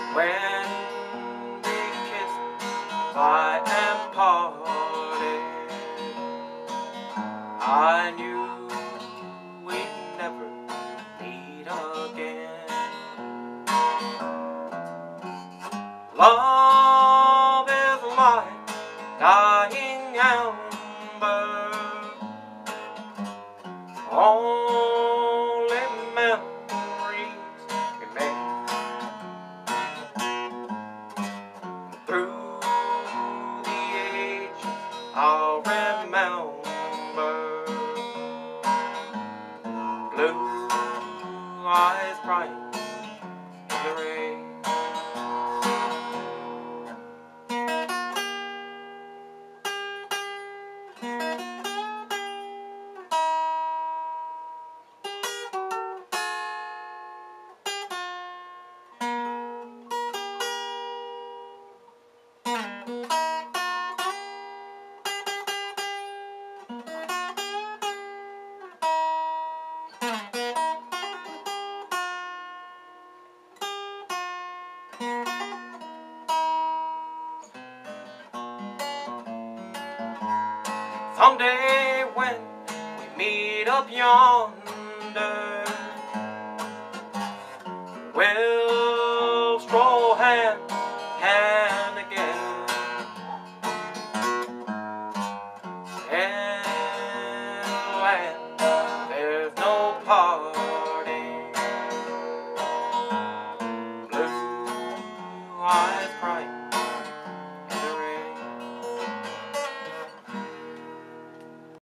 When we kissed goodbye and parted, I knew we'd never meet again. Love is like dying ember, only memories remain. Through the ages I'll remember blue eyes crying in the rain. Someday when we meet up yonder, we'll